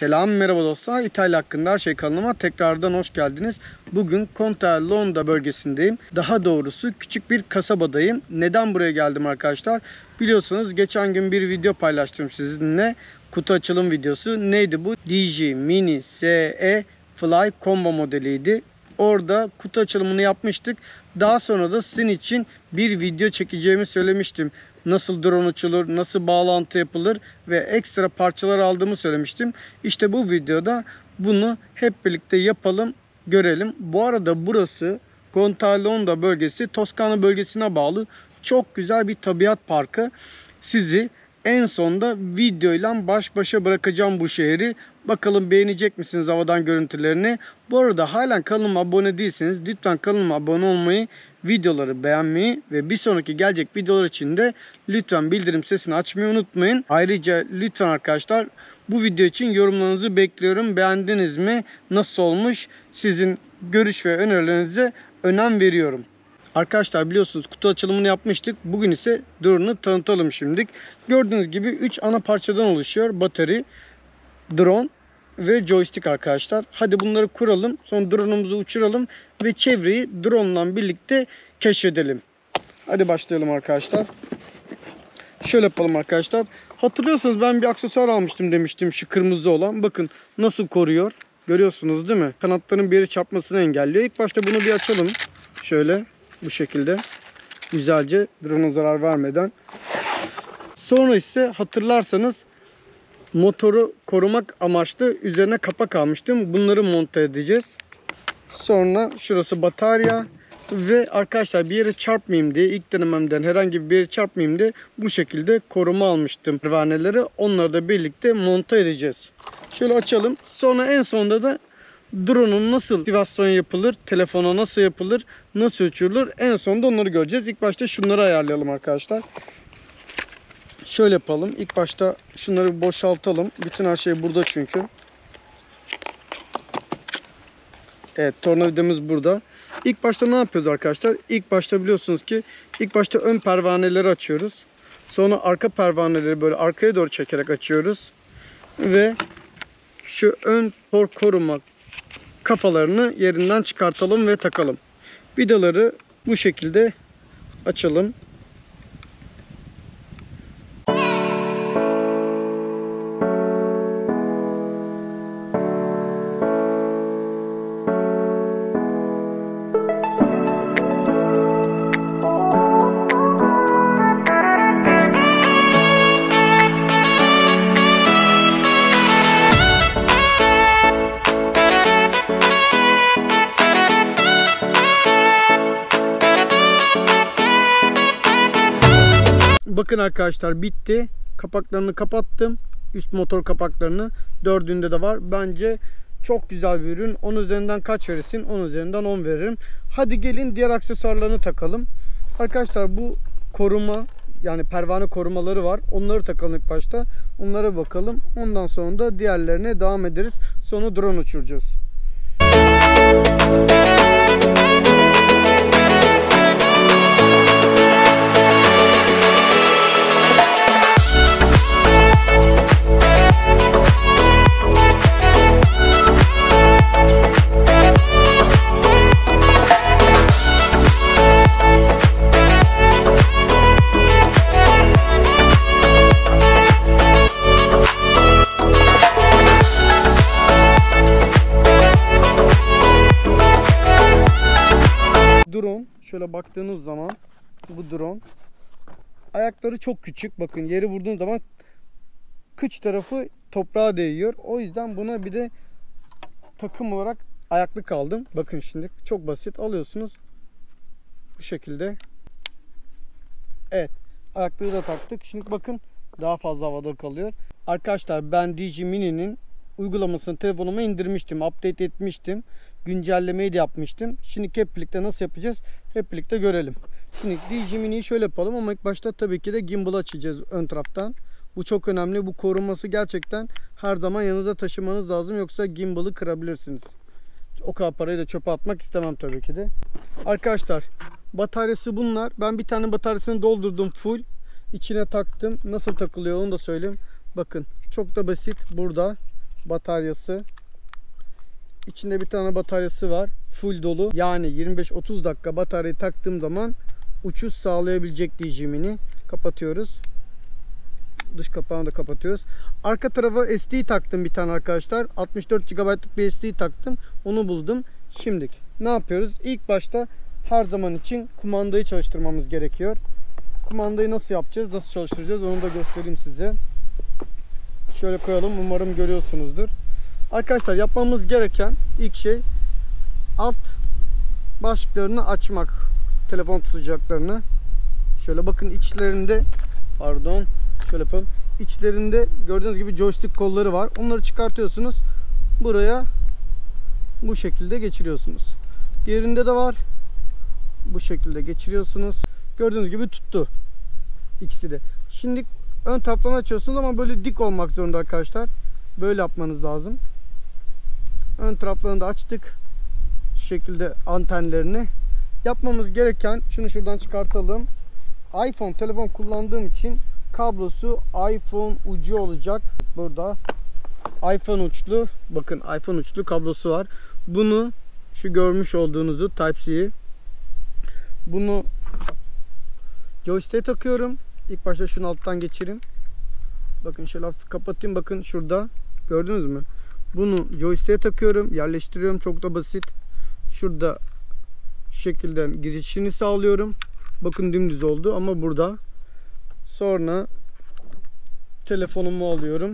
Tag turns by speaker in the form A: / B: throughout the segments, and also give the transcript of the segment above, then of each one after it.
A: Selam, merhaba dostlar. İtalya hakkında her şey kanalıma tekrardan hoş geldiniz. Bugün Contea Londra bölgesindeyim. Daha doğrusu küçük bir kasabadayım. Neden buraya geldim arkadaşlar? Biliyorsunuz geçen gün bir video paylaştım sizinle. Kutu açılım videosu. Neydi bu? DJI Mini SE Fly Combo modeliydi. Orada kutu açılımını yapmıştık. Daha sonra da sizin için bir video çekeceğimi söylemiştim. Nasıl drone uçulur, nasıl bağlantı yapılır ve ekstra parçalar aldığımı söylemiştim. İşte bu videoda bunu hep birlikte yapalım, görelim. Bu arada burası Contea Londra bölgesi, Toskana bölgesine bağlı çok güzel bir tabiat parkı. Sizi en sonda videoyla baş başa bırakacağım bu şehri. Bakalım beğenecek misiniz havadan görüntülerini? Bu arada halen kanalıma abone değilseniz lütfen kanalıma abone olmayı, videoları beğenmeyi ve bir sonraki gelecek videolar için de lütfen bildirim sesini açmayı unutmayın. Ayrıca lütfen arkadaşlar bu video için yorumlarınızı bekliyorum. Beğendiniz mi? Nasıl olmuş? Sizin görüş ve önerilerinize önem veriyorum. Arkadaşlar biliyorsunuz kutu açılımını yapmıştık. Bugün ise drone'u tanıtalım şimdilik. Gördüğünüz gibi 3 ana parçadan oluşuyor. Batarya, drone ve joystick arkadaşlar. Hadi bunları kuralım. Sonra drone'umuzu uçuralım ve çevreyi drone'la birlikte keşfedelim. Hadi başlayalım arkadaşlar. Şöyle yapalım arkadaşlar. Hatırlıyorsanız ben bir aksesuar almıştım demiştim, şu kırmızı olan. Bakın nasıl koruyor. Görüyorsunuz değil mi? Kanatların bir yere çarpmasını engelliyor. İlk başta bunu bir açalım. Şöyle bu şekilde. Güzelce drone'a zarar vermeden. Sonra ise hatırlarsanız motoru korumak amaçlı üzerine kapak almıştım. Bunları monte edeceğiz. Sonra şurası batarya. Ve arkadaşlar bir yere çarpmayayım diye ilk denememden herhangi bir yere çarpmayayım diye bu şekilde koruma almıştım pervaneleri. Onları da birlikte monte edeceğiz. Şöyle açalım. Sonra en sonunda da drone'un nasıl aktivasyon yapılır, telefona nasıl yapılır, nasıl uçurulur, en sonunda onları göreceğiz. İlk başta şunları ayarlayalım arkadaşlar. Şöyle yapalım. İlk başta şunları boşaltalım. Bütün her şey burada çünkü. Evet, tornavidamız burada. İlk başta ne yapıyoruz arkadaşlar? İlk başta biliyorsunuz ki ilk başta ön pervaneleri açıyoruz. Sonra arka pervaneleri böyle arkaya doğru çekerek açıyoruz. Ve şu ön tork koruma kafalarını yerinden çıkartalım ve takalım. Vidaları bu şekilde açalım. Bakın arkadaşlar bitti. Kapaklarını kapattım. Üst motor kapaklarını. Dördünde de var. Bence çok güzel bir ürün. 10 üzerinden kaç verirsin? 10 üzerinden 10 veririm. Hadi gelin diğer aksesuarlarını takalım. Arkadaşlar bu koruma, yani pervane korumaları var. Onları takalım ilk başta. Onlara bakalım. Ondan sonra da diğerlerine devam ederiz. Sonra drone uçuracağız. Drone, şöyle baktığınız zaman bu drone ayakları çok küçük. Bakın yeri vurduğun zaman kıç tarafı toprağa değiyor. O yüzden buna bir de takım olarak ayaklık aldım. Bakın şimdi çok basit, alıyorsunuz bu şekilde. Evet, ayaklığı da taktık. Şimdi bakın daha fazla havada kalıyor. Arkadaşlar ben DJI Mini'nin uygulamasını telefonuma indirmiştim, update etmiştim, güncellemeyi de yapmıştım. Şimdi hep birlikte nasıl yapacağız hep birlikte görelim. Şimdi DJI Mini'yi şöyle yapalım ama ilk başta tabii ki de gimbal açacağız ön taraftan. Bu çok önemli. Bu korunması gerçekten her zaman yanınızda taşımanız lazım, yoksa gimbal'ı kırabilirsiniz. O kadar parayı da çöpe atmak istemem tabii ki de. Arkadaşlar bataryası bunlar. Ben bir tane bataryasını doldurdum full. İçine taktım. Nasıl takılıyor onu da söyleyeyim. Bakın çok da basit. Burada bataryası. İçinde bir tane bataryası var. Full dolu. Yani 25-30 dakika bataryayı taktığım zaman uçuş sağlayabilecek DJI'mini kapatıyoruz. Dış kapağını da kapatıyoruz. Arka tarafa SD taktım bir tane arkadaşlar. 64 GB'lık bir SD taktım. Onu buldum. Şimdi ne yapıyoruz? İlk başta her zaman için kumandayı çalıştırmamız gerekiyor. Kumandayı nasıl yapacağız? Nasıl çalıştıracağız? Onu da göstereyim size. Şöyle koyalım. Umarım görüyorsunuzdur. Arkadaşlar yapmamız gereken ilk şey alt başlıklarını açmak. Telefon tutacaklarını. Şöyle bakın içlerinde, pardon, şöyle yapalım. İçlerinde gördüğünüz gibi joystick kolları var. Onları çıkartıyorsunuz. Buraya bu şekilde geçiriyorsunuz. Diğerinde de var. Bu şekilde geçiriyorsunuz. Gördüğünüz gibi tuttu. İkisi de. Şimdi ön taraflarını açıyorsunuz ama böyle dik olmak zorunda arkadaşlar. Böyle yapmanız lazım. Ön taraflarını da açtık. Şu şekilde antenlerini. Yapmamız gereken, şunu şuradan çıkartalım. iPhone telefon kullandığım için kablosu iPhone ucu olacak. Burada iPhone uçlu, bakın iPhone uçlu kablosu var. Bunu şu görmüş olduğunuzu Type-C'yi, bunu joystick'e takıyorum. İlk başta şunu alttan geçireyim. Bakın şöyle hafif kapatayım. Bakın şurada gördünüz mü? Bunu joystick'e takıyorum, yerleştiriyorum. Çok da basit. Şurada şu şekilde girişini sağlıyorum. Bakın dümdüz oldu ama burada. Sonra telefonumu alıyorum.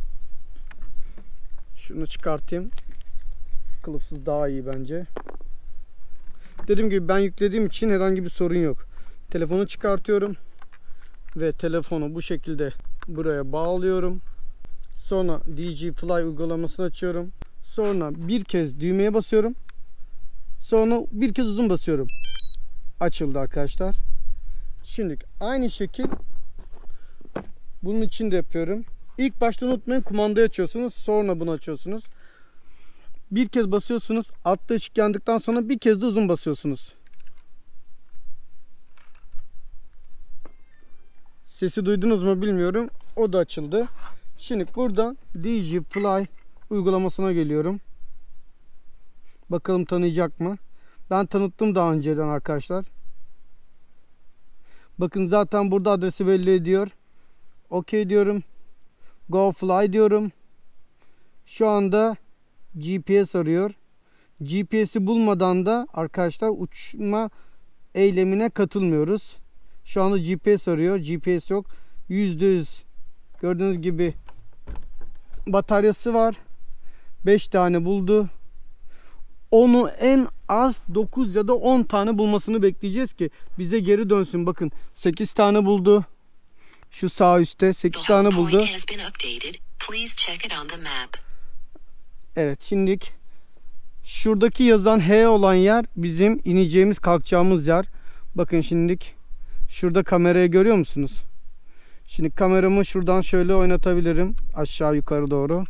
A: Şunu çıkartayım. Kılıfsız daha iyi bence. Dediğim gibi ben yüklediğim için herhangi bir sorun yok. Telefonu çıkartıyorum ve telefonu bu şekilde buraya bağlıyorum. Sonra DJI Fly uygulamasını açıyorum. Sonra bir kez düğmeye basıyorum. Sonra bir kez uzun basıyorum. Açıldı arkadaşlar. Şimdi aynı şekil bunun için de yapıyorum. İlk başta unutmayın, kumandayı açıyorsunuz. Sonra bunu açıyorsunuz. Bir kez basıyorsunuz. Altta ışık yandıktan sonra bir kez de uzun basıyorsunuz. Sesi duydunuz mu bilmiyorum. O da açıldı. Şimdi buradan DJI Fly uygulamasına geliyorum. Bakalım tanıyacak mı? Ben tanıttım daha önceden arkadaşlar. Bakın zaten burada adresi belli ediyor. OK diyorum. Go Fly diyorum. Şu anda GPS arıyor. GPS'i bulmadan da arkadaşlar uçma eylemine katılmıyoruz. Şu anda GPS arıyor. GPS yok. %100 gördüğünüz gibi bataryası var. 5 tane buldu. Onu en az 9 ya da 10 tane bulmasını bekleyeceğiz ki bize geri dönsün. Bakın 8 tane buldu. Şu sağ üstte 8 tane buldu. Evet, şimdi şuradaki yazan H olan yer bizim ineceğimiz, kalkacağımız yer. Bakın şimdilik şurada kamerayı görüyor musunuz? Şimdi kameramı şuradan şöyle oynatabilirim aşağı yukarı doğru.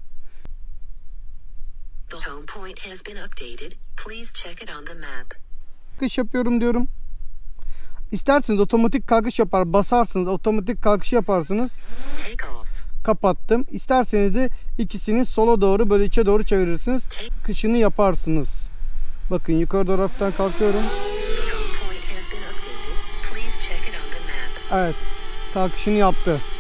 A: Kalkış yapıyorum diyorum. İsterseniz otomatik kalkış yapar, basarsınız, otomatik kalkış yaparsınız. Kapattım. İsterseniz de ikisini sola doğru, böyle içe doğru çevirirsiniz. Kışını yaparsınız. Bakın yukarı taraftan kalkıyorum. Evet, kalkışını yaptı.